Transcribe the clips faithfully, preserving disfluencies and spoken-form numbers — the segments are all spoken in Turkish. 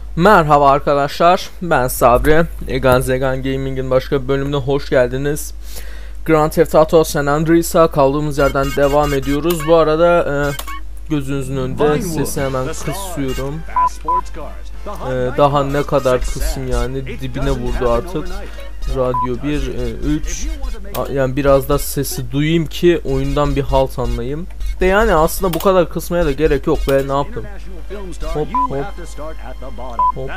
Merhaba arkadaşlar, ben Sabri. Egan Zegan Gaming'in başka bir bölümüne hoş geldiniz. Grand Theft Auto San Andreas'a kaldığımız yerden devam ediyoruz. Bu arada e, gözünüzün önünde sesi hemen kısıyorum. E, daha ne kadar kısım yani, dibine vurdu artık. Radyo bir, üç, yani biraz da sesi duyayım ki oyundan bir halt anlayayım. De yani aslında bu kadar kısmaya da gerek yok ve ne yaptım? Hop hop hop.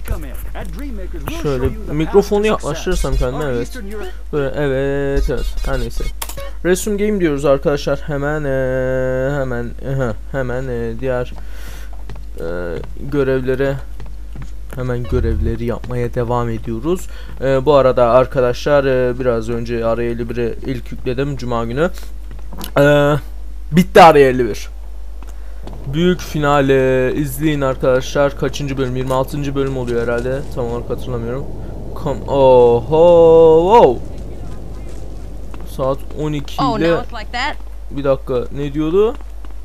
Şöyle mikrofonu yaklaştırırsam kendime, evet. Böyle, evet evet, her neyse. Resume game diyoruz arkadaşlar. Hemen ee, hemen ee, hemen ee, diğer ee, görevlere Hemen görevleri yapmaya devam ediyoruz. Ee, bu arada arkadaşlar e, biraz önce Araya elli bir'i ilk yükledim Cuma günü. Ee, bitti Araya elli bir. Büyük finale izleyin arkadaşlar. Kaçıncı bölüm? yirmi altıncı bölüm oluyor herhalde. Tam olarak hatırlamıyorum. Come oho wow. Saat on iki ile bir dakika, ne diyordu?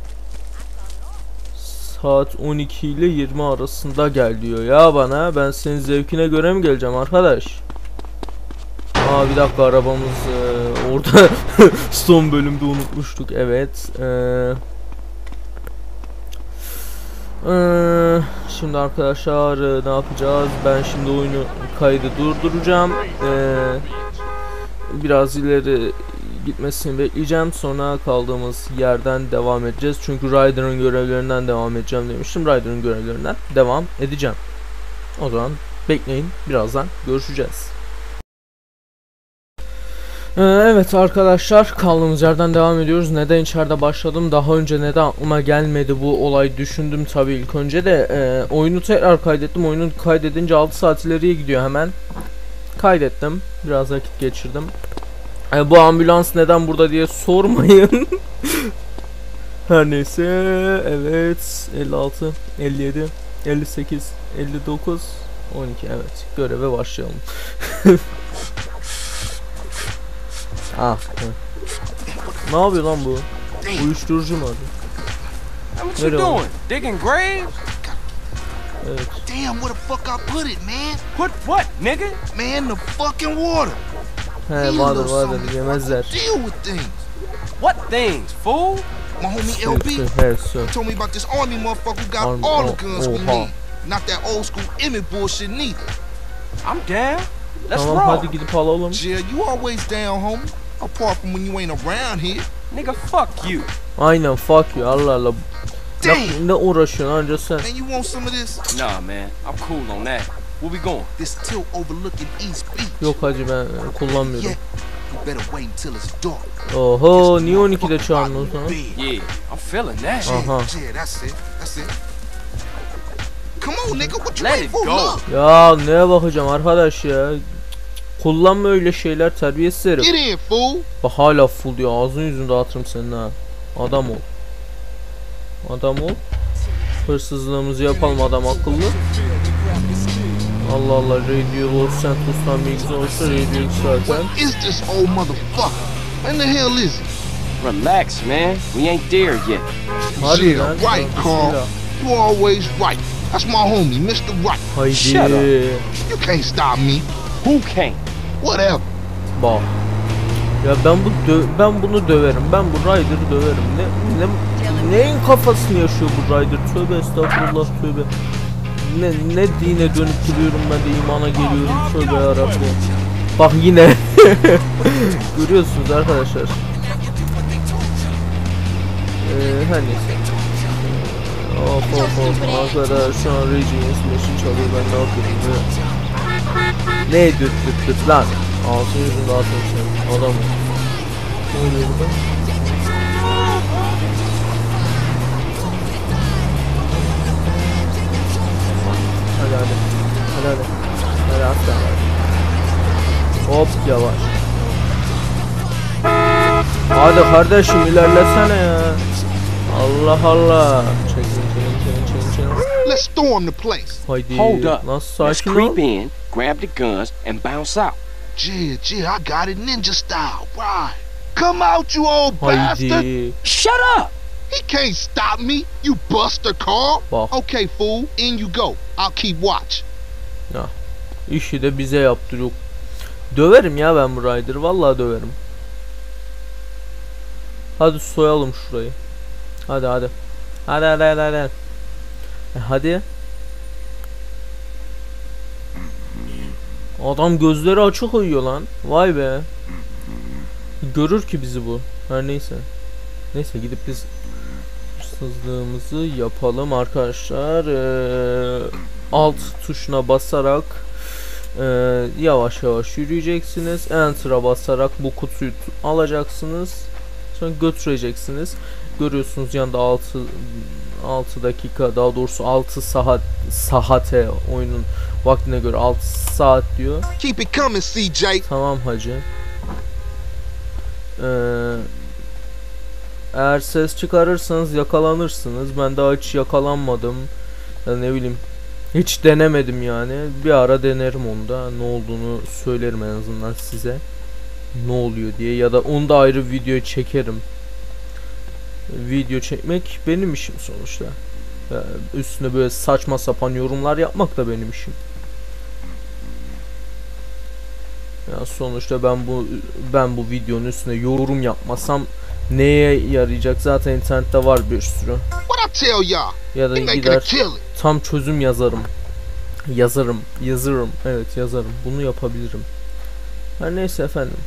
Saat on iki ile yirmi arasında gel diyor ya bana. Ben senin zevkine göre mi geleceğim arkadaş? Aa bir dakika, arabamız e, orada son bölümde unutmuştuk. Evet. E, e, şimdi arkadaşlar e, ne yapacağız? Ben şimdi oyunu kaydı durduracağım. E, biraz ileri gitmesini bekleyeceğim. Sonra kaldığımız yerden devam edeceğiz. Çünkü Ryder'ın görevlerinden devam edeceğim demiştim. Ryder'ın görevlerinden devam edeceğim. O zaman bekleyin. Birazdan görüşeceğiz. Ee, evet arkadaşlar, kaldığımız yerden devam ediyoruz. Neden içeride başladım? Daha önce neden aklıma gelmedi bu olay düşündüm tabii ilk önce de. E, oyunu tekrar kaydettim. Oyunu kaydedince altı saat ileriye gidiyor hemen. Kaydettim. Biraz vakit geçirdim. E, bu ambulans neden burada diye sormayın. Her neyse, evet, elli altı, elli yedi, elli sekiz, elli dokuz, on iki, evet, göreve başlayalım. Ah, evet. Ne yapıyor lan bu? Uyuşturucu mu abi? What you doing? Digging graves? Evet. Damn, where the fuck I put it, man? Put what, nigga? Man, the fucking water. He, vardır vardır, yemezler. Deal with things. What things, fool? My homie L B He, su. told me about this army motherfucker who got Army, all oh, the guns oh, we huh. need. Not that old school Emmett bullshit neither. I'm down. Let's Tamam, roll. hadi gidip alalım. Jill, you always down, homie. Apart from when you ain't around here. Nigga, fuck you. Aynen, fuck you, Allah Allah. Ne, Damn. ne uğraşıyorsun anca sen? Man, you want some of this? Nah, man. I'm cool on that. Where we going? This tilt overlooking East Beach. Yok hacı, ben e, kullanmıyorum. Yeah. You better wait until it's dark. Oho, niye on ikide çağırdın o zaman? Yeah, I'm feeling that. Aha. Yeah, that's it. That's it. Come on, nigga. What you Let waiting it for? go. Look. Ya neye bakacağım arkadaş ya? Kullanma öyle şeyler, terbiyesiz herif. Get in, fool. Bak hala full diyor, ağzını yüzünü dağıtırım senin ha. Adam ol. Adam ol. Hırsızlığımızı yapalım adam akıllı. Allah Allah, Radio Los Santos'tan bilgisi olsa Radio zaten. What is this old motherfucker? When the hell is he? Relax, man. We ain't there yet. Hadi Yeah, lan. right, Carl. You always right. That's my homie, Mister Right. Haydi. Shut up. You can't stop me. Who can't? Whatever. Bak. Ya ben bu dö ben bunu döverim. Ben bu Ryder'ı döverim. Ne ne neyin kafasını yaşıyor bu Ryder? Tövbe estağfurullah, tövbe. Ne ne dine dönüp duruyorum ben de, imana geliyorum. Tövbe yarabbim. Bak yine. Görüyorsunuz arkadaşlar. Ee, her neyse. Of of of. Arkadaşlar şu an Reggie'nin smash'ini çalıyor. Ben ne yapıyorum ya? Ne düt düt düt lan? Ağzını yüzünü dağıtın sen. Adam ol. Ne oluyor burada? Hadi hadi. Hadi hadi. Hadi atla. Hop yavaş. Hadi kardeşim, ilerlesene ya. Allah Allah. Çekin çekin çekin çekin çekin. Let's storm the place. Haydi. Hold up. Nasıl Let's sakin creep ol? in, grab the guns, and bounce out. Yeah, yeah, I got it ninja style. Right. Come out, you old bastard. Haydi. Shut up! He can't stop me, you buster Carl. Bak. Okay, fool, in you go. I'll keep watch. Ya. İşi de bize yaptırıyor. Döverim ya ben bu Ryder'ı. Vallahi döverim. Hadi soyalım şurayı. Hadi hadi. Hadi hadi hadi hadi. E, hadi. Adam gözleri açık uyuyor lan. Vay be. Görür ki bizi bu. Her neyse. Neyse gidip biz hırsızlığımızı yapalım arkadaşlar. Ee, alt tuşuna basarak e, yavaş yavaş yürüyeceksiniz. Enter'a basarak bu kutuyu alacaksınız. Sonra götüreceksiniz. Görüyorsunuz yanında altı altı dakika, daha doğrusu altı saat saate, oyunun vaktine göre altı saat diyor. Keep it coming, C J. Tamam hacı. Ee, eğer ses çıkarırsanız yakalanırsınız. Ben daha hiç yakalanmadım. Ya ne bileyim. Hiç denemedim yani. Bir ara denerim onu da. Ne olduğunu söylerim en azından size. Ne oluyor diye, ya da onu da ayrı video çekerim. Video çekmek benim işim sonuçta. Ya üstüne böyle saçma sapan yorumlar yapmak da benim işim. Ya sonuçta ben bu ben bu videonun üstüne yorum yapmasam neye yarayacak? Zaten internette var bir sürü. What I tell y'all? Ya da He making a gider killing. tam çözüm yazarım. Yazarım, yazarım. Evet, yazarım. Bunu yapabilirim. Her neyse efendim.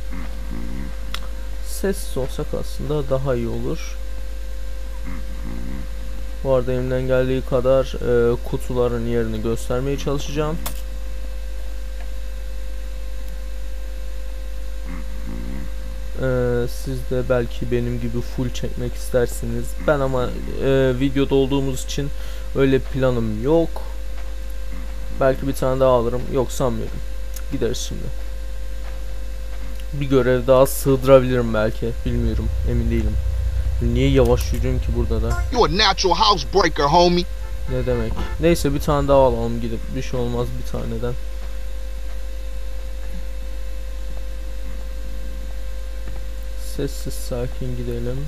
Sessiz olsak aslında daha iyi olur. Bu arada elimden geldiği kadar e, kutuların yerini göstermeye çalışacağım. E, siz de belki benim gibi full çekmek istersiniz. Ben ama e, videoda olduğumuz için öyle planım yok. Belki bir tane daha alırım. Yok, sanmıyorum. Gideriz şimdi. Bir görev daha sığdırabilirim belki. Bilmiyorum. Emin değilim. Niye yavaş yürüyorum ki burada da? You a natural housebreaker, homie. Ne demek? Neyse bir tane daha alalım gidip. Bir şey olmaz bir taneden. Sessiz sakin gidelim.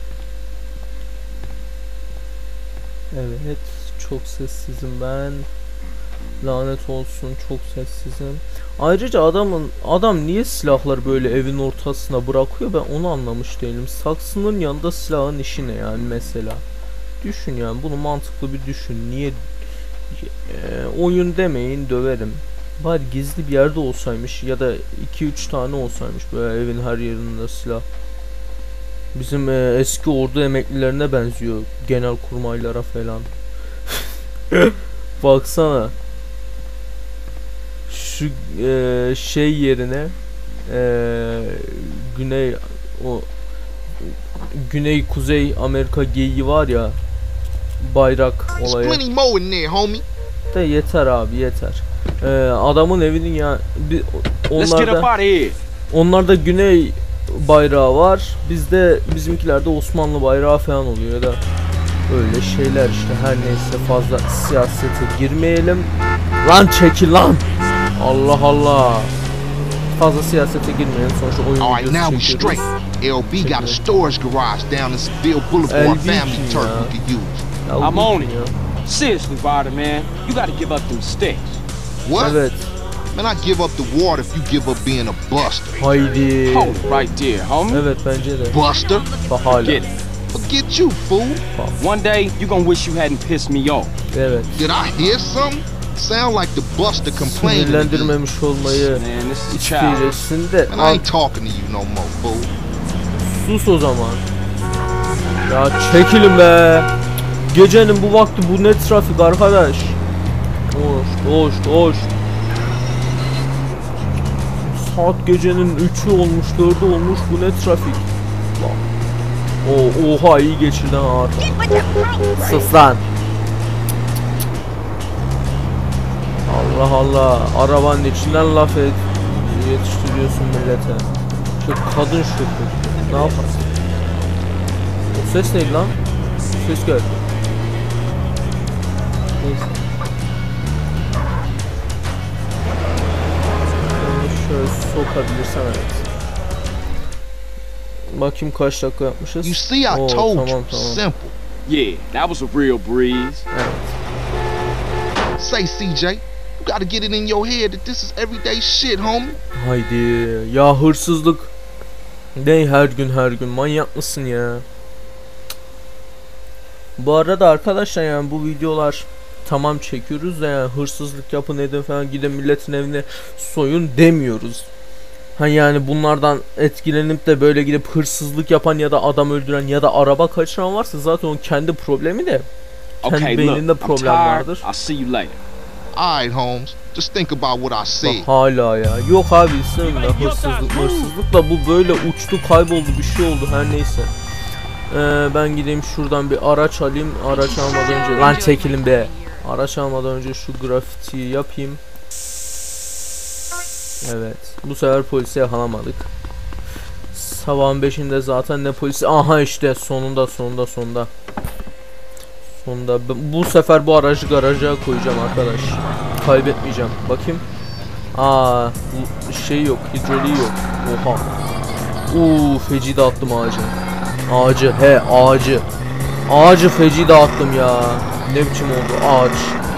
Evet. Çok sessizim ben. Lanet olsun, çok sessizim. Ayrıca adamın adam niye silahları böyle evin ortasına bırakıyor, ben onu anlamış değilim. Saksının yanında silahın işi ne yani mesela? Düşün yani, bunu mantıklı bir düşün. Niye e, oyun demeyin, döverim. Bari gizli bir yerde olsaymış ya da iki üç tane olsaymış böyle evin her yerinde silah. Bizim e, eski ordu emeklilerine benziyor, genel kurmaylara falan. Baksana. Şu e, şey yerine e, Güney o Güney Kuzey Amerika geyiği var ya, bayrak There's olayı. plenty more in there, homie. De yeter abi, yeter. E, adamın evinin ya bir, Let's get up onlarda out of here. onlarda Güney bayrağı var. Bizde bizimkilerde Osmanlı bayrağı falan oluyor ya da öyle şeyler işte. Her neyse, fazla siyasete girmeyelim. Lan çekil lan. Allah Allah. Fazla siyasete girmeyelim, sonuçta oyun All right, now videosu we çekiyoruz. straight. L B got a storage garage down in Seville Boulevard. L B Family kim turf ya? we could use. Ya, I'm bu on kim it. ya? Seriously, Ryder, man, you gotta give up them sticks. What? Evet. Man, I give up the water if you give up being a buster. Haydi. Hold it right there, homie. Evet, bence de. Buster? Bak hala. Get it. Forget you, fool. One day, you gonna wish you hadn't pissed me off. Evet. Did I hear something? Sound like the buster complaining. again. Sinirlendirmemiş olmayı Man, this is a child. isteyeceksin de. Man, I ain't talking to you no more, fool. Sus o zaman. Ya çekilin be. Gecenin bu vakti bu ne trafik arkadaş. Hoş hoş hoş. Saat gecenin üçü olmuş, dördü olmuş, bu ne trafik. O oha, iyi geçirdi ha. Sus lan. Allah Allah, arabanın içinden laf et, yetiştiriyorsun millete. Şu kadın şoför, ne yaparsın? O ses neydi lan? Ses geldi. Neyse. Şöyle sokabilirsem evet. Bakayım kaç dakika yapmışız. You see, I Oo, told tamam, you. tamam. Simple. Yeah, that was a real breeze. Evet. Say, C J, you gotta get it in your head that this is everyday shit, homie. Haydi ya, hırsızlık. Ne her gün her gün, manyak mısın ya? Bu arada arkadaşlar, yani bu videolar tamam çekiyoruz da yani hırsızlık yapın edin falan, gidin milletin evine soyun demiyoruz. Ha yani bunlardan etkilenip de böyle gidip hırsızlık yapan ya da adam öldüren ya da araba kaçıran varsa zaten onun kendi problemi de. Kendi Okay, beyninde look, I'm problem tired. vardır. I'll see you later. Alright, Holmes. Just think about what I Bak said. hala ya. Yok abi, istemiyorum ben hırsızlık hırsızlık da bu böyle uçtu kayboldu, bir şey oldu, her neyse. Ee, ben gideyim şuradan bir araç alayım. Araç almadan önce lan çekilin be. Araç almadan önce şu grafitiyi yapayım. Evet. Bu sefer polisi yakalamadık. Sabahın beşinde zaten ne polisi. Aha işte sonunda sonunda sonunda. Sonunda. Bu sefer bu aracı garaja koyacağım arkadaş. Kaybetmeyeceğim. Bakayım. Aa, bu şey yok. Hidroliği yok. Oha. Uuu, feci dağıttım ağacı. Ağacı he ağacı. Ağacı feci dağıttım ya. Ne biçim oldu ağaç.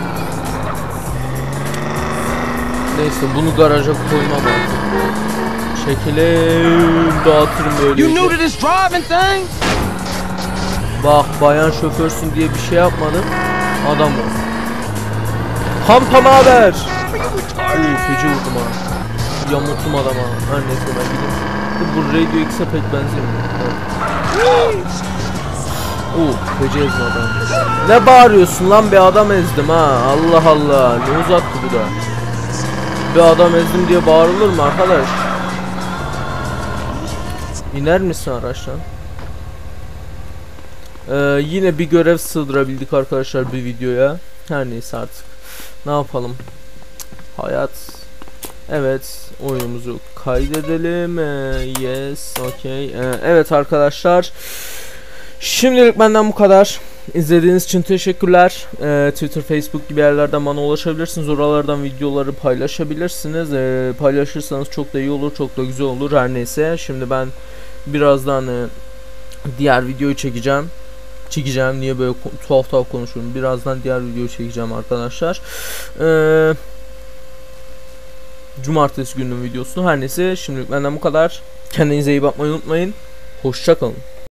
Neyse bunu garaja koymam artık. Çekelim, dağıtırım böyle. You new to this driving thing? Bak, bayan şoförsün diye bir şey yapmadım. Adam o. Kampama haber. Oo, feci vurdum ha. Yamulttum adama. Her neyse ben gideyim. Bu Radio X'e pek benzemiyor. Evet. Oo, feci ezdim adam. Ne bağırıyorsun lan, bir adam ezdim ha. Allah Allah, ne uzattı bu da. Bir adam ezdim diye bağırılır mı arkadaş? İner misin araçtan? Ee, yine bir görev sığdırabildik arkadaşlar bir videoya. Her neyse artık. Ne yapalım? Hayat. Evet, oyunumuzu kaydedelim. Ee, yes, okay. Ee, evet arkadaşlar. Şimdilik benden bu kadar. İzlediğiniz için teşekkürler. Ee, Twitter, Facebook gibi yerlerden bana ulaşabilirsiniz. Oralardan videoları paylaşabilirsiniz. Ee, paylaşırsanız çok da iyi olur, çok da güzel olur. Her neyse. Şimdi ben birazdan e, diğer videoyu çekeceğim. Çekeceğim. Niye böyle tuhaf tuhaf konuşuyorum? Birazdan diğer videoyu çekeceğim arkadaşlar. Ee, Cumartesi gününün videosu. Her neyse. Şimdilik benden bu kadar. Kendinize iyi bakmayı unutmayın. Hoşça kalın.